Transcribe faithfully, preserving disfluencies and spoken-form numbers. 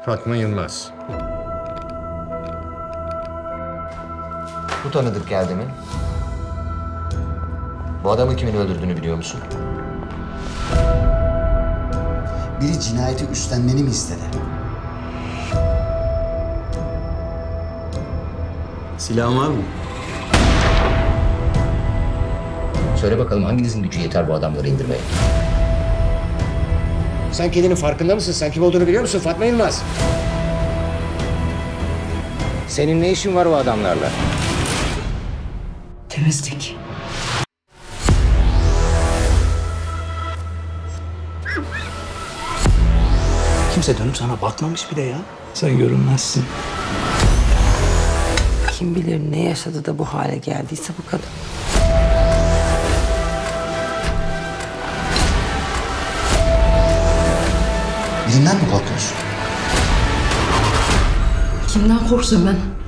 Fatma Yılmaz. Bu tanıdık geldi mi? Bu adamı kimin öldürdüğünü biliyor musun? Biri cinayeti üstlenmeni mi istedi? Silahın var mı? Söyle bakalım hanginizin gücü yeter bu adamları indirmeye? Sen kendinin farkında mısın? Sen kim olduğunu biliyor musun Fatma Yılmaz? Senin ne işin var o adamlarla? Temizlik. Kimse dönüp sana bakmamış bile ya. Sen görünmezsin. Kim bilir ne yaşadı da bu hale geldiyse bu kadın. Birinden mi korkuyorsun? Kimden korksun ben?